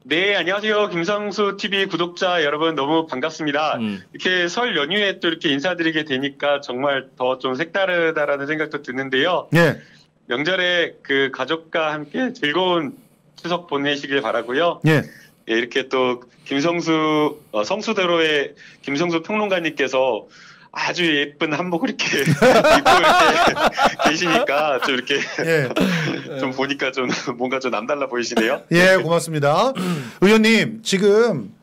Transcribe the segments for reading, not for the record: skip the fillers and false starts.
네, 안녕하세요. 김성수 TV 구독자 여러분 너무 반갑습니다. 이렇게 설 연휴에 또 이렇게 인사드리게 되니까 정말 더 좀 색다르다라는 생각도 드는데요. 네. 명절에 그 가족과 함께 즐거운 추석 보내시길 바라고요. 예. 예, 이렇게 또 김성수 성수대로의 김성수 평론가님께서 아주 예쁜 한복을 이렇게 입고 이렇게 계시니까 좀 이렇게 예. 좀 보니까 좀 뭔가 좀 남달라 보이시네요. 예, 고맙습니다. 의원님, 지금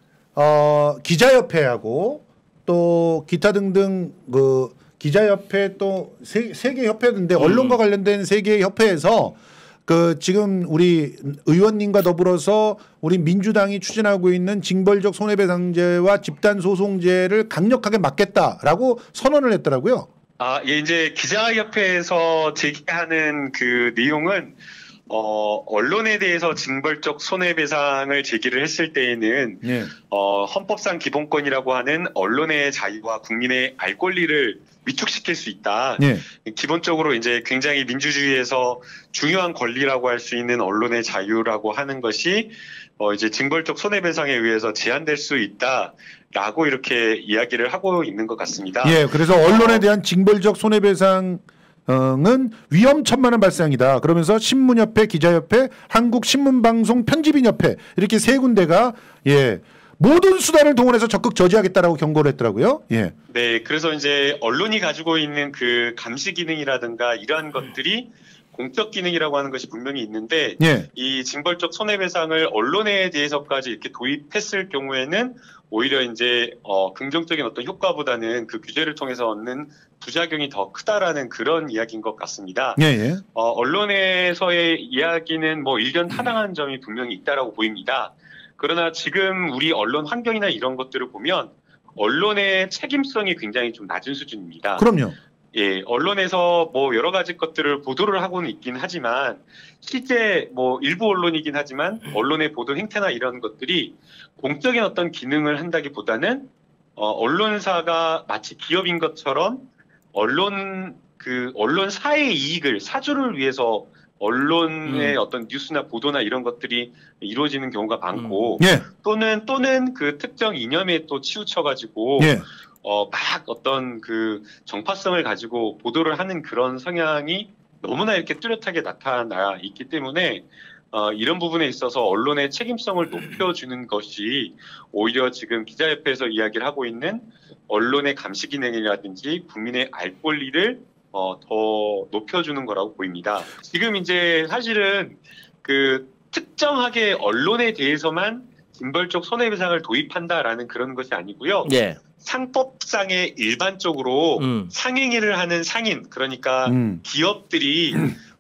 기자협회하고 또 기타 등등 그 기자협회 또 세 개 협회인데 언론과 관련된 세 개의 협회에서 그 지금 우리 의원님과 더불어서 우리 민주당이 추진하고 있는 징벌적 손해배상제와 집단소송제를 강력하게 막겠다라고 선언을 했더라고요. 아, 예, 이제 기자협회에서 제기하는 그 내용은 언론에 대해서 징벌적 손해배상을 제기를 했을 때에는 예. 헌법상 기본권이라고 하는 언론의 자유와 국민의 알 권리를 위축시킬 수 있다. 예. 기본적으로 이제 굉장히 민주주의에서 중요한 권리라고 할 수 있는 언론의 자유라고 하는 것이 이제 징벌적 손해배상에 의해서 제한될 수 있다라고 이렇게 이야기를 하고 있는 것 같습니다. 예, 그래서 언론에 대한 징벌적 손해배상 은 위험천만한 발상이다. 그러면서 신문협회, 기자협회, 한국신문방송 편집인협회 이렇게 세 군데가 예 모든 수단을 동원해서 적극 저지하겠다라고 경고를 했더라고요. 예. 네, 그래서 이제 언론이 가지고 있는 그 감시 기능이라든가 이러한 것들이 공적 기능이라고 하는 것이 분명히 있는데 예. 이 징벌적 손해배상을 언론에 대해서까지 이렇게 도입했을 경우에는 오히려 이제 긍정적인 어떤 효과보다는 그 규제를 통해서 얻는 부작용이 더 크다라는 그런 이야기인 것 같습니다. 예, 예. 언론에서의 이야기는 뭐 일견타당한 점이 분명히 있다라고 보입니다. 그러나 지금 우리 언론 환경이나 이런 것들을 보면 언론의 책임성이 굉장히 좀 낮은 수준입니다. 그럼요. 예, 언론에서 뭐 여러 가지 것들을 보도를 하고는 있긴 하지만 실제 뭐 일부 언론이긴 하지만 언론의 보도 행태나 이런 것들이 공적인 어떤 기능을 한다기보다는 언론사가 마치 기업인 것처럼 언론사의 이익을 사주를 위해서 언론의 어떤 뉴스나 보도나 이런 것들이 이루어지는 경우가 많고 예. 또는 그 특정 이념에 또 치우쳐가지고 예. 막 어떤 그 정파성을 가지고 보도를 하는 그런 성향이 너무나 이렇게 뚜렷하게 나타나 있기 때문에 이런 부분에 있어서 언론의 책임성을 높여주는 것이 오히려 지금 기자협회에서 이야기를 하고 있는 언론의 감시 기능이라든지 국민의 알 권리를 더 높여주는 거라고 보입니다. 지금 이제 사실은 그 특정하게 언론에 대해서만 징벌적 손해배상을 도입한다라는 그런 것이 아니고요. 예. 상법상에 일반적으로 상행위를 하는 상인, 그러니까 기업들이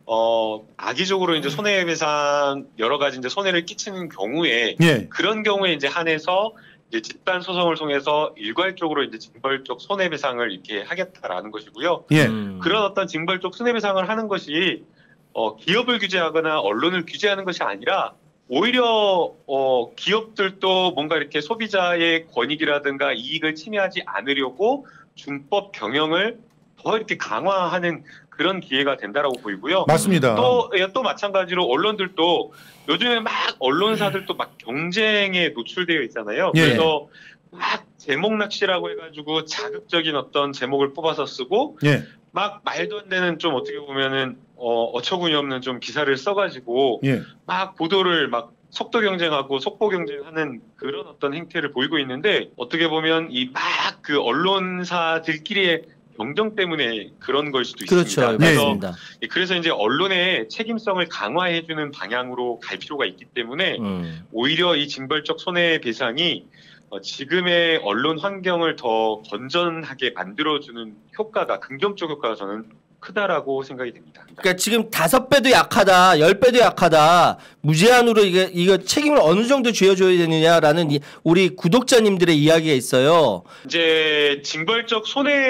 악의적으로 이제 손해배상 여러 가지 이제 손해를 끼치는 경우에 예. 그런 경우에 이제 한해서 이제 집단 소송을 통해서 일괄적으로 이제 징벌적 손해배상을 이렇게 하겠다라는 것이고요. 예. 그런 어떤 징벌적 손해배상을 하는 것이 기업을 규제하거나 언론을 규제하는 것이 아니라 오히려 기업들도 뭔가 이렇게 소비자의 권익이라든가 이익을 침해하지 않으려고 준법 경영을 더 이렇게 강화하는 그런 기회가 된다라고 보이고요. 맞습니다. 또 마찬가지로 언론들도 요즘에 막 언론사들도 막 경쟁에 노출되어 있잖아요. 예. 그래서 막 제목 낚시라고 해가지고 자극적인 어떤 제목을 뽑아서 쓰고 예. 막 말도 안 되는 좀 어떻게 보면은 어처구니 없는 좀 기사를 써가지고 예. 막 보도를 막 속도 경쟁하고 속보 경쟁하는 그런 어떤 행태를 보이고 있는데 어떻게 보면 이 막 그 언론사들끼리의 경쟁 때문에 그런 걸 수도 그렇죠. 있습니다. 맞습니다. 그래서 이제 언론의 책임성을 강화해주는 방향으로 갈 필요가 있기 때문에 오히려 이 징벌적 손해배상이 지금의 언론 환경을 더 건전하게 만들어주는 효과가 긍정적 효과가 저는 크다라고 생각이 됩니다. 그러니까 지금 5배도 약하다, 10배도 약하다, 무제한으로 이거 책임을 어느 정도 쥐어줘야 되느냐라는 우리 구독자님들의 이야기가 있어요. 이제 징벌적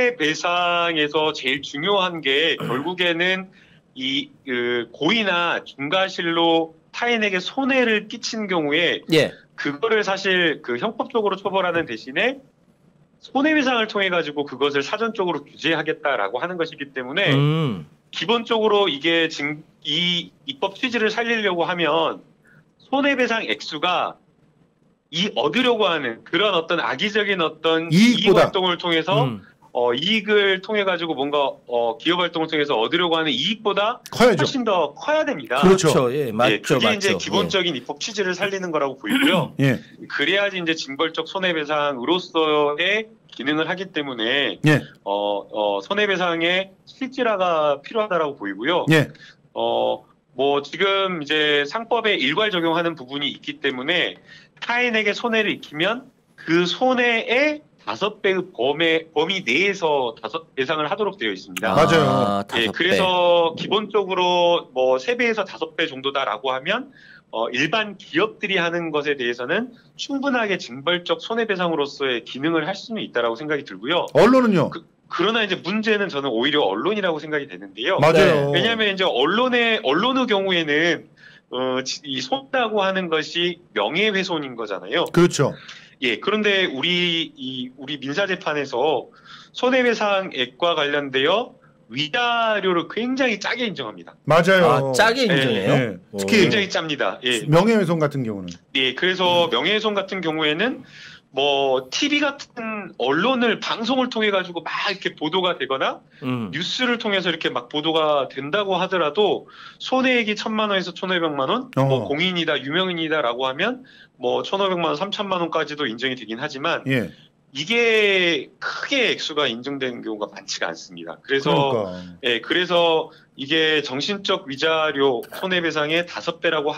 손해배상에서 제일 중요한 게 결국에는 이 고의나 중과실로 타인에게 손해를 끼친 경우에 예. 그거를 사실 그 형법적으로 처벌하는 대신에 손해배상을 통해 가지고 그것을 사전적으로 규제하겠다라고 하는 것이기 때문에 기본적으로 이게 이 입법 취지를 살리려고 하면 손해배상 액수가 얻으려고 하는 그런 어떤 악의적인 어떤 이익 이익보다. 활동을 통해서 이익을 통해 가지고 뭔가 기업 활동을 통해서 얻으려고 하는 이익보다 커야죠. 훨씬 더 커야 됩니다. 그렇죠. 예, 맞죠, 예, 그게 맞죠. 이제 기본적인 입법 취지를 살리는 거라고 보이고요. 예. 그래야지 이제 징벌적 손해배상으로서의 기능을 하기 때문에 예. 손해배상의 실질화가 필요하다라고 보이고요. 예. 뭐 지금 이제 상법에 일괄 적용하는 부분이 있기 때문에 타인에게 손해를 입히면 그 손해의 5배의 범위 내에서 배상을 하도록 되어 있습니다. 맞아요. 예, 그래서 기본적으로 뭐 3배에서 5배 정도다라고 하면 일반 기업들이 하는 것에 대해서는 충분하게 징벌적 손해배상으로서의 기능을 할 수는 있다라고 생각이 들고요. 언론은요? 그러나 이제 문제는 저는 오히려 언론이라고 생각이 되는데요. 맞아요. 왜냐하면 이제 언론의 경우에는 이 손해라고 하는 것이 명예훼손인 거잖아요. 그렇죠. 예, 그런데 우리 민사재판에서 손해배상액과 관련되어 위자료를 굉장히 짜게 인정합니다. 맞아요. 짜게 인정해요? 예. 특히 굉장히 짭니다. 예. 명예훼손 같은 경우는. 예, 그래서 명예훼손 같은 경우에는 뭐 TV 같은 언론을 방송을 통해 가지고 막 이렇게 보도가 되거나 뉴스를 통해서 이렇게 막 보도가 된다고 하더라도 손해액이 1,000만 원에서 1,500만 원, 뭐 공인이다, 유명인이다라고 하면 뭐 1,500만 원, 3,000만 원까지도 인정이 되긴 하지만 예. 이게 크게 액수가 인정되는 경우가 많지가 않습니다. 그래서 그러니까. 예, 그래서 이게 정신적 위자료 손해배상의 5배라고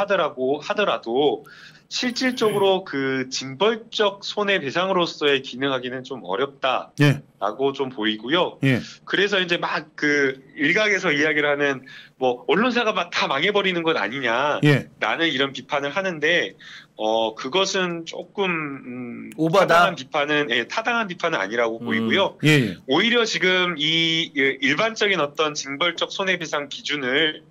하더라도 실질적으로 그 징벌적 손해배상으로서의 기능하기는 좀 어렵다라고 예. 좀 보이고요. 예. 그래서 이제 막 그 일각에서 이야기를 하는 뭐 언론사가 막 다 망해버리는 것 아니냐. 예. 라는 이런 비판을 하는데 그것은 조금 오바다. 타당한 비판은 아니라고 보이고요. 예. 오히려 지금 이 일반적인 어떤 징벌적 손해배상 기준을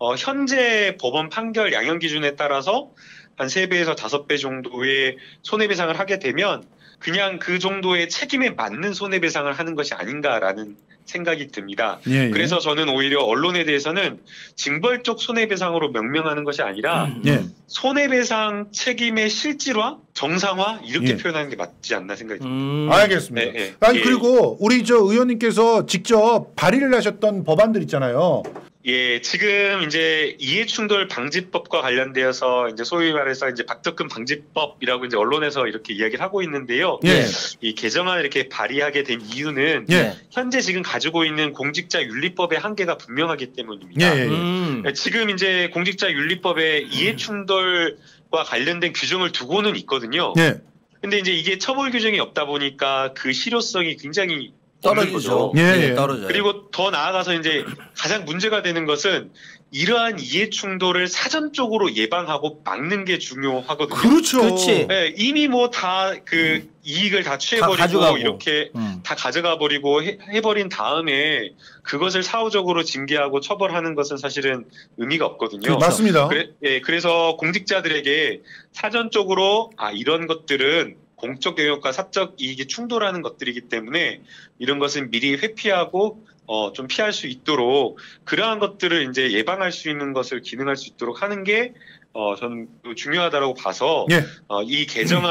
현재 법원 판결 양형 기준에 따라서 한 3배에서 5배 정도의 손해배상을 하게 되면 그냥 그 정도의 책임에 맞는 손해배상을 하는 것이 아닌가라는 생각이 듭니다. 예. 그래서 저는 오히려 언론에 대해서는 징벌적 손해배상으로 명명하는 것이 아니라 예. 손해배상 책임의 실질화, 정상화 이렇게 예. 표현하는 게 맞지 않나 생각이 듭니다. 알겠습니다. 네, 네. 아니 예. 그리고 우리 저 의원님께서 직접 발의를 하셨던 법안들 있잖아요. 예, 지금 이제 이해충돌 방지법과 관련되어서 이제 소위 말해서 이제 박덕근 방지법이라고 이제 언론에서 이렇게 이야기를 하고 있는데요. 예. 이 개정안을 이렇게 발의하게 된 이유는 예. 현재 지금 가지고 있는 공직자윤리법의 한계가 분명하기 때문입니다. 예. 예. 지금 이제 공직자윤리법에 이해충돌과 관련된 규정을 두고는 있거든요. 예. 근데 이제 이게 처벌 규정이 없다 보니까 그 실효성이 굉장히 떨어지죠. 예, 예. 떨어져요. 그리고 더 나아가서 이제 가장 문제가 되는 것은 이러한 이해충돌을 사전적으로 예방하고 막는 게 중요하거든요. 그렇죠. 그렇지. 네, 이미 뭐 다 그 이익을 다 취해버리고 가져가고. 이렇게 다 가져가 버리고 해버린 다음에 그것을 사후적으로 징계하고 처벌하는 것은 사실은 의미가 없거든요. 맞습니다. 그래서 공직자들에게 사전적으로 이런 것들은 공적 영역과 사적 이익이 충돌하는 것들이기 때문에 이런 것은 미리 회피하고 좀 피할 수 있도록 그러한 것들을 이제 예방할 수 있는 것을 기능할 수 있도록 하는 게 저는 중요하다고 봐서 예. 이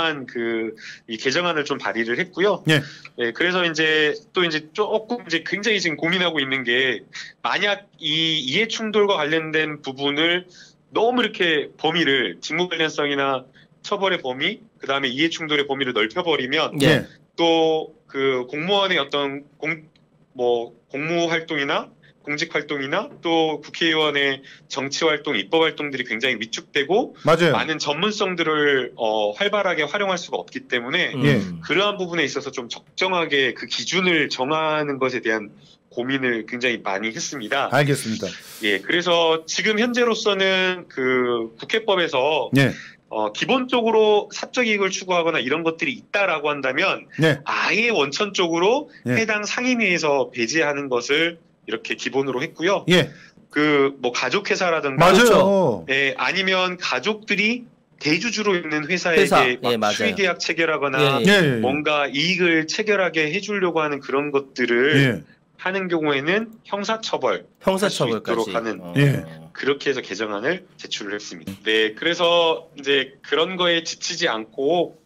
개정안을 좀 발의를 했고요. 예. 네, 그래서 이제 또 이제 조금 이제 굉장히 지금 고민하고 있는 게 만약 이 이해 충돌과 관련된 부분을 너무 이렇게 범위를 직무 관련성이나 처벌의 범위, 그 다음에 이해 충돌의 범위를 넓혀버리면 예. 또 그 공무원의 어떤 공무 활동이나 공직 활동이나 또 국회의원의 정치 활동, 입법 활동들이 굉장히 위축되고 맞아요. 많은 전문성들을 활발하게 활용할 수가 없기 때문에 예. 그러한 부분에 있어서 좀 적정하게 그 기준을 정하는 것에 대한 고민을 굉장히 많이 했습니다. 알겠습니다. 예, 그래서 지금 현재로서는 그 국회법에서 예. 기본적으로 사적 이익을 추구하거나 이런 것들이 있다라고 한다면 네. 아예 원천적으로 예. 해당 상임위에서 배제하는 것을 이렇게 기본으로 했고요. 예. 그 뭐 가족회사라든가 맞아요. 예, 아니면 가족들이 대주주로 있는 회사에게 회사. 막 예, 맞아요. 수의계약 체결하거나 예, 예. 뭔가 이익을 체결하게 해주려고 하는 그런 것들을 예. 하는 경우에는 형사처벌 형사처벌까지 있도록 하는 예. 그렇게 해서 개정안을 제출을 했습니다. 네, 그래서 이제 그런 거에 지치지 않고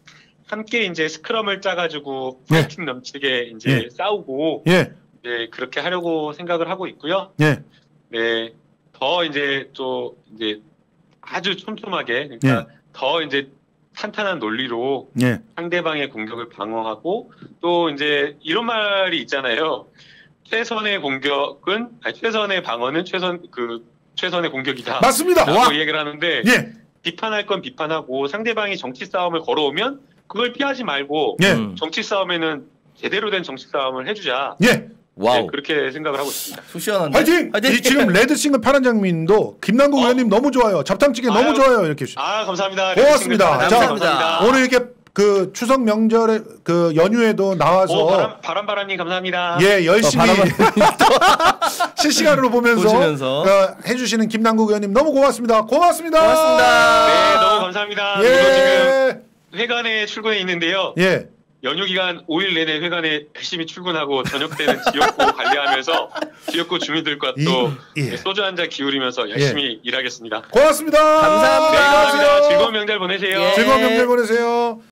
함께 이제 스크럼을 짜가지고 예. 파이팅 넘치게 이제 예. 싸우고 예. 네, 그렇게 하려고 생각을 하고 있고요. 예. 네, 더 이제 또 이제 아주 촘촘하게 그러니까 더 이제 탄탄한 논리로 예. 상대방의 공격을 방어하고 또 이제 이런 말이 있잖아요. 최선의 공격은 아니 최선의 방어는 최선의 공격이다. 맞습니다. 라고 얘기를 하는데 예. 비판할 건 비판하고 상대방이 정치 싸움을 걸어오면 그걸 피하지 말고 예. 정치 싸움에는 제대로 된 정치 싸움을 해주자. 예. 와우. 네, 그렇게 생각을 하고 있습니다. 속 시원한데. 화이팅! 이 지금 레드싱글 파란 장민도 김남국 의원님 너무 좋아요. 잡탕찌개 너무 아유. 좋아요. 이렇게 주시죠. 감사합니다. 고맙습니다. 자, 자, 감사합니다. 오늘 이렇게 그 추석 명절에 그 연휴에도 나와서 바람바람님 감사합니다. 예 열심히 실시간으로 보면서 보시면서. 해주시는 김남국 의원님 너무 고맙습니다. 고맙습니다. 고맙습니다. 네, 너무 감사합니다. 저도 예. 지금 회관에 출근해 있는데요. 예. 연휴 기간 5일 내내 회관에 열심히 출근하고 저녁 때는 지역구 관리하면서 지역구 주민들과 또 예. 소주 한 잔 기울이면서 열심히 일하겠습니다. 고맙습니다. 감사합니다. 네, 감사합니다. 안녕하세요. 즐거운 명절 보내세요. 예. 즐거운 명절 보내세요.